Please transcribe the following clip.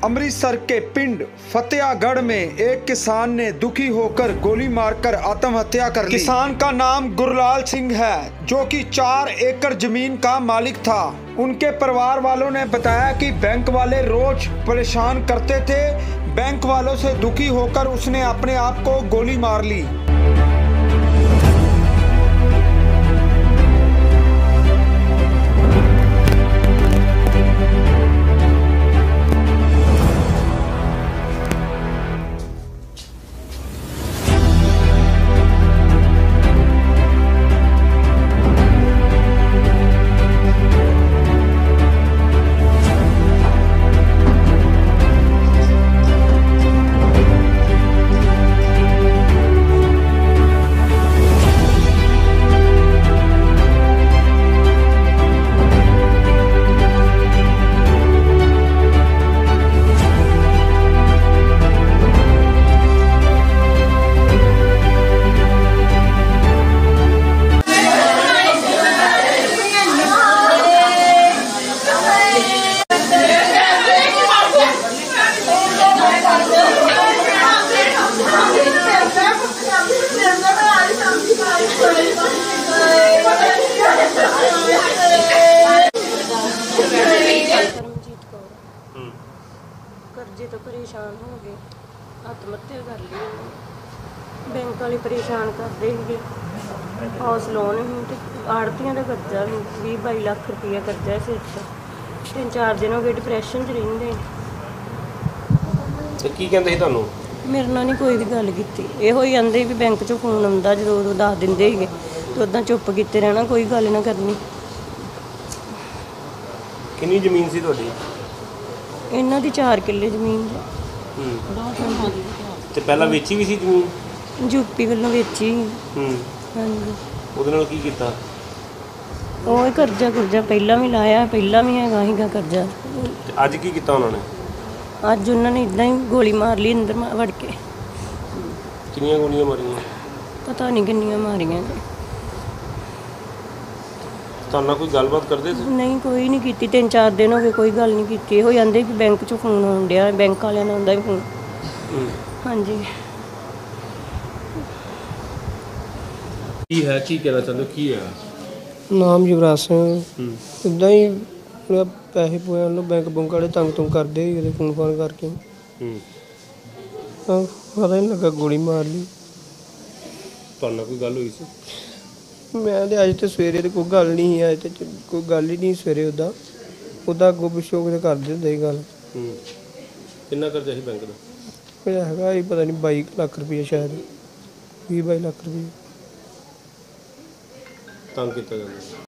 अमृतसर के पिंड फतेहगढ़ में एक किसान ने दुखी होकर गोली मारकर आत्महत्या कर ली। किसान का नाम गुरलाल सिंह है, जो कि 4 एकड़ जमीन का मालिक था। उनके परिवार वालों ने बताया कि बैंक वाले रोज परेशान करते थे। बैंक वालों से दुखी होकर उसने अपने आप को गोली मार ली। कर्जे तो परेशान हो गए, आत्महत्या कर ली। बैंक वाले परेशान करते थे। हाउस लोन ही आड़तियां का कर्जा भी 20-22 लाख रुपया कर्जा सिर पर। 3-4 दिन हो गए डिप्रैशन च रहिंदे। की कहंदे ਸੀ ਤੁਹਾਨੂੰ? ਮੇਰੇ ਨਾਲ नहीं कोई भी गल की। ਇਹੋ ਹੀ ਆਂਦੇ ਵੀ बैंक चों फोन आउंदा ਜਦੋਂ ਉਦੋਂ ਦੱਸ ਦਿੰਦੇ ਸੀਗੇ ਤੇ ਉਦਾਂ ਚੁੱਪ ਕੀਤੇ ਰਹਿਣਾ, कोई गल ना करनी। ਕਿੰਨੀ ਜ਼ਮੀਨ ਸੀ ਤੁਹਾਡੀ? ਇਹਨਾਂ ਦੀ 4 ਕਿੱਲੇ ਜ਼ਮੀਨ ਤੇ ਪਹਿਲਾਂ ਵੇਚੀ ਵੀ ਸੀ ਜ਼ਮੀਨ? ਯੂਪੀ ਵੱਲੋਂ ਵੇਚੀ। ਹਾਂਜੀ। ਉਹਦੇ ਨਾਲ ਕੀ ਕੀਤਾ? ਉਹ ਕਰਜ਼ਾ ਪਹਿਲਾਂ ਵੀ ਲਾਇਆ, ਪਹਿਲਾਂ ਵੀ ਹੈਗਾ ਸੀਗਾ ਕਰਜ਼ਾ। ਤੇ ਅੱਜ ਕੀ ਕੀਤਾ ਉਹਨਾਂ ਨੇ? ਅੱਜ ਉਹਨਾਂ ਨੇ ਇਦਾਂ ਹੀ ਗੋਲੀ ਮਾਰ ਲਈ ਅੰਦਰ ਵੜ ਕੇ। ਕਿੰਨੀਆਂ ਗੋਲੀਆਂ ਮਾਰੀਆਂ? ਪਤਾ ਨਹੀਂ ਕਿੰਨੀਆਂ ਮਾਰੀਆਂ ਨੇ। ਤੁਹਾਨੂੰ ਨਾਲ ਕੋਈ ਗੱਲਬਾਤ ਕਰਦੇ ਸੀ? ਨਹੀਂ, ਕੋਈ ਨਹੀਂ ਕੀਤੀ। 3-4 ਦਿਨ ਹੋ ਗਏ ਕੋਈ ਗੱਲ ਨਹੀਂ ਕੀਤੀ। ਇਹੋ ਜਾਂਦੇ ਕਿ ਬੈਂਕ 'ਚੋਂ ਫੋਨ ਆਉਣ ਡਿਆ, ਬੈਂਕ ਵਾਲਿਆਂ ਦਾ ਆਉਂਦਾ ਵੀ ਫੋਨ। ਹਾਂਜੀ। ਕੀ ਹੈ, ਕੀ ਕਹਿਣਾ ਚਾਹੁੰਦੇ ਹੋ, ਕੀ ਹੈ? ਨਾਮ ਯੁਵਰਾਜ ਸਿੰਘ। ਇੱਦਾਂ ਹੀ ਪੈਸੇ ਪੂਏ ਨੂੰ ਬੈਂਕ ਬੁੰਕ ਵਾਲੇ ਤੰਗ ਕਰਦੇ ਸੀ ਫੋਨ ਫਾਨ ਕਰਕੇ। ਪਤਾ ਨਹੀਂ ਲੱਗਾ ਗੋਲੀ ਮਾਰ ਲਈ। ਤੁਹਾਨੂੰ ਨਾਲ ਕੋਈ ਗੱਲ ਹੋਈ ਸੀ? ਮੈਂ ਤੇ ਅੱਜ ਤੇ ਸਵੇਰੇ ਤੇ ਕੋਈ ਗੱਲ ਨਹੀਂ ਸੀ। ਅੱਜ ਤੇ ਕੋਈ ਗੱਲ ਹੀ ਨਹੀਂ ਸਵੇਰੇ। ਉੱਦਾਂ ਅੱਗੋਂ ਪਿੱਛੋਂ ਕਿਤੇ ਕਰਦੇ ਹੁੰਦੇ ਸੀ ਗੱਲ। ਕਿੰਨਾ ਕਰਜ਼ਾ ਸੀ ਬੈਂਕ ਦਾ? ਕੋਈ ਹੈਗਾ ਹੀ ਪਤਾ ਨਹੀਂ 22 ਲੱਖ ਰੁਪਈਆ, ਸ਼ਾਇਦ 20-22 ਲੱਖ ਰੁਪਈਆ। ਤੰਗ ਕੀਤਾ ਜਾਂਦਾ?